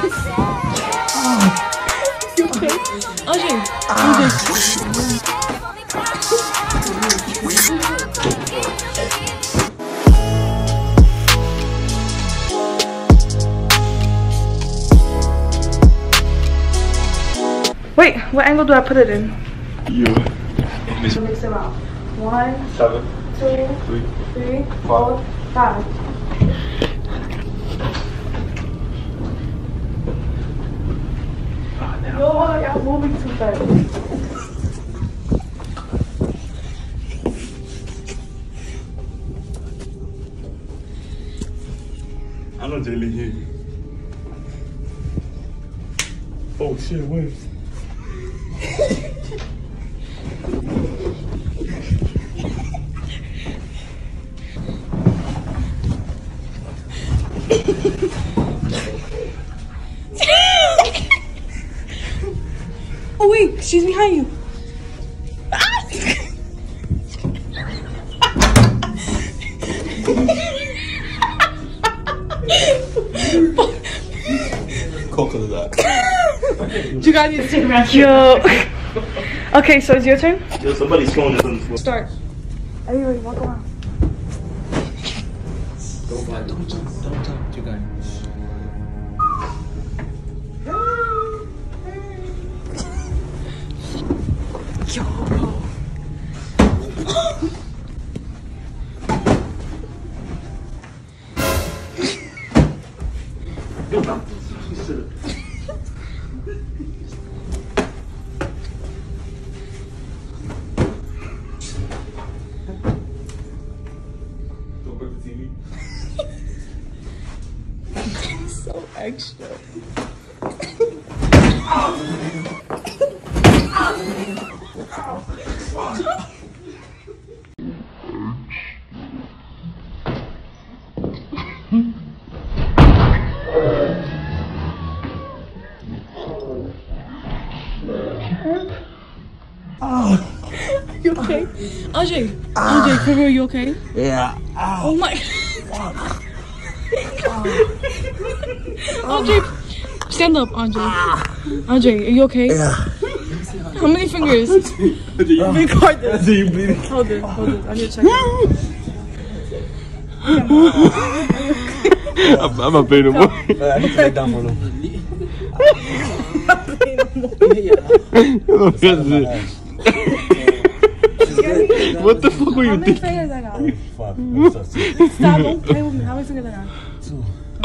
You okay? Ajay. Wait, what angle do I put it in? Yeah. Mix it up. 1, 7, 2, 3, 4, 5. Yo, y'all moving too fast. I know Jaylee here. Oh shit, wait. Oh wait, she's behind you. Coco that. You guys need to take a bath. Yo. Okay, so it's your turn? Yo, somebody's phone is on the floor. Start. Are you ready? Walk around. Don't jump, you guys. Yo. Don't break the TV. So extra. You okay? Ajay, for real, you okay? Yeah. Oh my. Ajay, stand up, Ajay. Ajay, are you okay? Yeah. How many fingers? Record this. You bleeding? Hold it. I need to check it. I'm not playing no more. I need to lay down for a little. What the fuck were you How many thinking? fingers I got? Fuck. Stop, don't play with me. How many fingers I got? 2.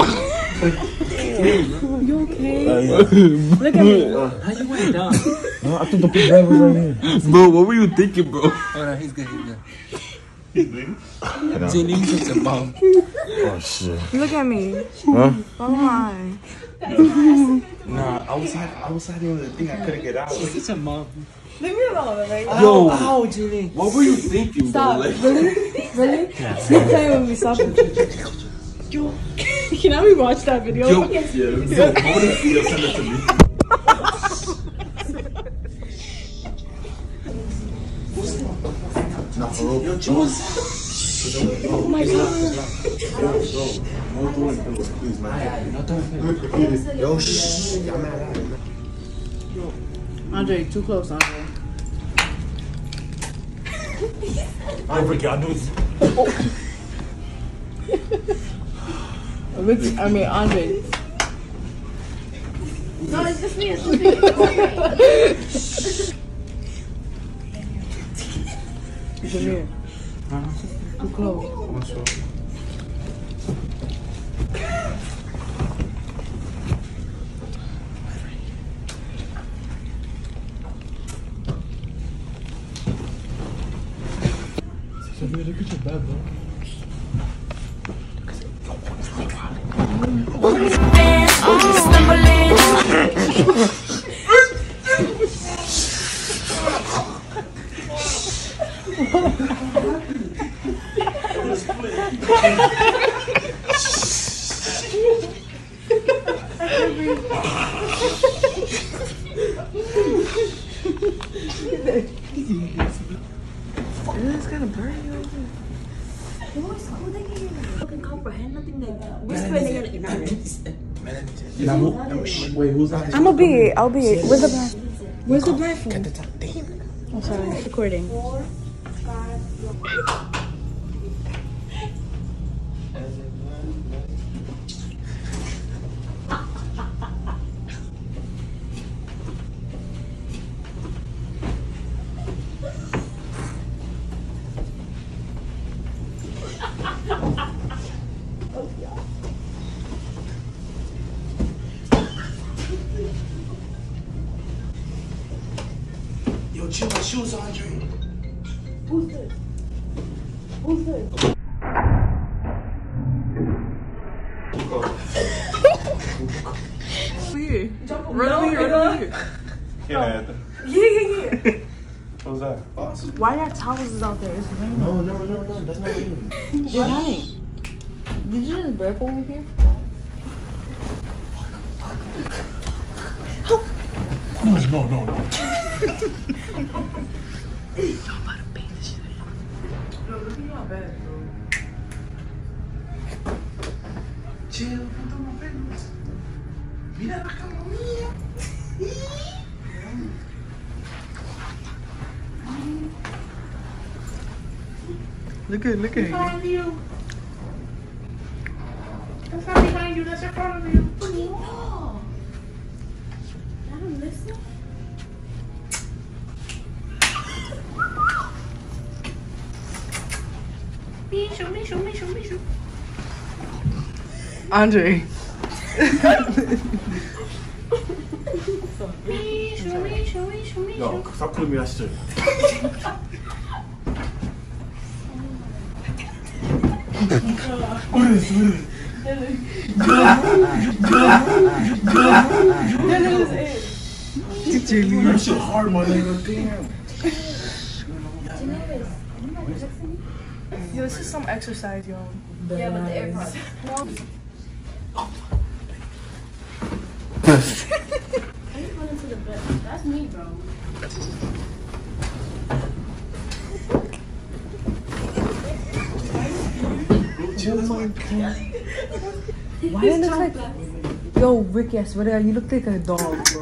You okay? Yeah. Look at me. How you went down? No, I thought the big guy was right here. Bro, what were you thinking, bro? Oh no, he's good. Jaylee, such a bomb. Oh shit. Look at me. Huh? Oh my. Nah, I was hiding on the thing. I couldn't get out. Such a mom. Leave me alone, right? Yo, Ow, Jaylee. what were you thinking, Stop. bro? Like, Really? Stop playing with me. Stop. Yo, can I rewatch that video? yo, yeah, I want to see you send it to me. Nah, for real. Oh my god. Yo, shh. I'm mad at it. Andre, too close, Andre. I forgot. I knew it. Andre. No, it's just me. Come here. Too close. Look at your bed, bro. It's kind of burning you. Who can comprehend nothing like that? Whispering in your ignorance. Wait, who's that? I'll be it. Where's the blindfold? Where's the blindfold? I'm sorry. Recording. 4, 5, Yo, chill my shoes, Andre. Who's this? Who's this? Run over here. Yeah. Yeah. What's that? Why are towels out there? It's raining. No, that's not raining. They're raining. Did you just burp over here? No. I'm about to paint this shit. No, look at y'all bed, bro. Chill, puto, no pelos. Mira la cama mía. Look at Behind you. That's not behind you, that's in front of you. No. Let him listen. Show me. Andre. Show me. Yo, stop calling me that shit. What is it? Jamie. That shit hard, my nigga. Damn. Yo, this is some exercise, yo. Yeah, with the AirPods. I just went into the bed. That's me, bro. Why do you look like... Yo, Ricky, I swear to God, you look like a dog, bro.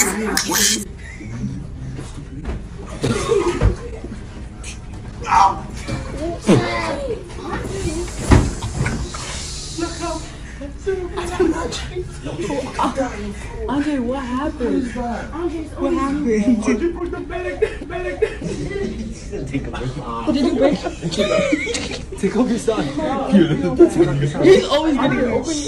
Andre, what happened? What happened? Did you break? Take off your sock. He's always gonna get open.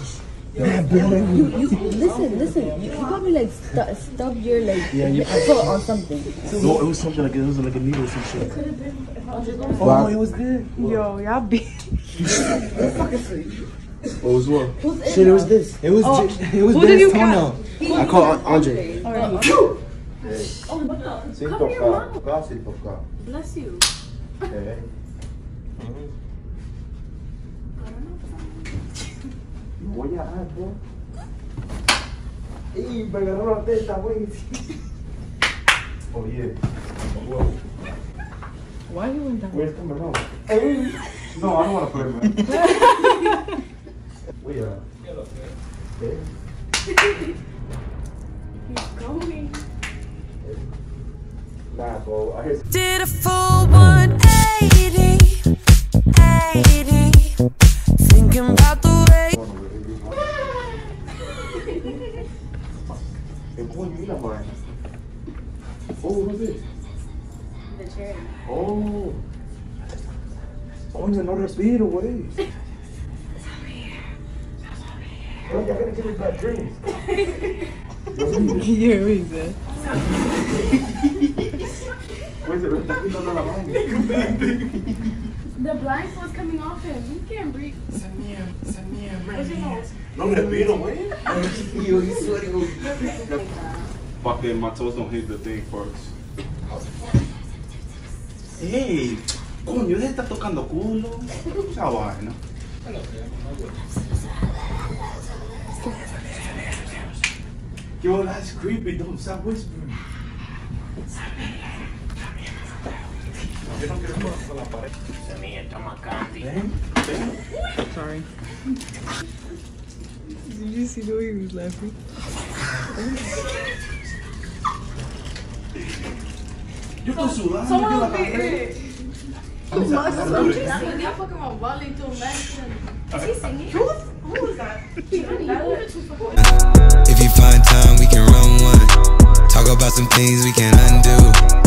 You listen. You probably like stub your like foot or something. No, it was something like it was like a needle or some shit. Oh, it was there. Yo, y'all be. What was what? Shit, it was this. It was Who did you this toenail. I called Andre. Sem tocar. Tocar, sem tocar. Bless you. É. Voy a dar, bro. Ih, me agarró la teta, güey. Oye. Why you went down? Where's the melon? No, I don't want to put it, man. Wait, Going. nah, bro. I hear Did a full 180, thinking about the way. Oh, who's this? The chair. Oh. Coño, no respiro, güey. Bro, you're gonna give me bad dreams. Yeah, what is that? Where's it? The blindfold's coming off him. You can't breathe. Where's your nose? No me respiro, güey. Yo, he's sweating. Fucking my toes don't hit the thing first. Hey, coño, él está tocando culo. Esa vaina. Yo, that's creepy. Don't stop whispering. Yo no quiero jugar con la pared. Sorry. Did you see the way he was laughing? Yo estoy sudando. Someone yo la will be cagué. it. Y'all fucking around volley to American. Is he singing? Who was that? If you find time, we can run one. Talk about some things we can undo.